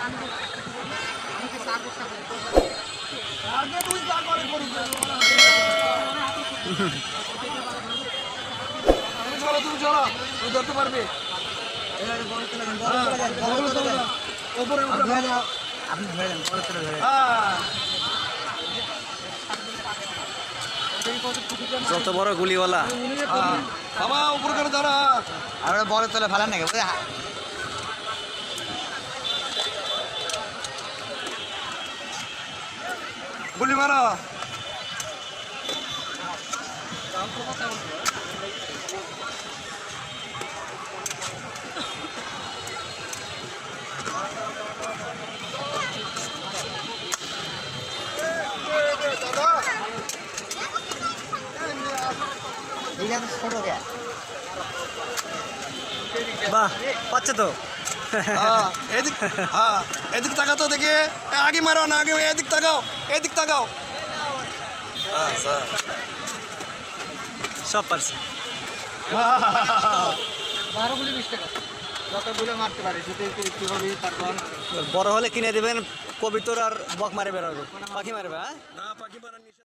তুমি চলো তুমি ধরতে পারবে আপনি ধরে দেন যত বড় গুলিওয়ালা বাবা উপর করে দাঁড়া আর বড় তোলে ফেলান নাকি গুলি মারো বাহ পাচ্ছে তো এদিক এদিক তাকাও তো দেখে আগে মারো না আগে এদিক তাকাও সব পারছে 12 গুলি 20 টাকা যতগুলো মারতে পারে সেটা একটু হবে তারপর বড় হলে কিনে দিবেন কবিতর আর বক মারে বেরোবে পাখি মারবে হ্যাঁ না পাখি মারার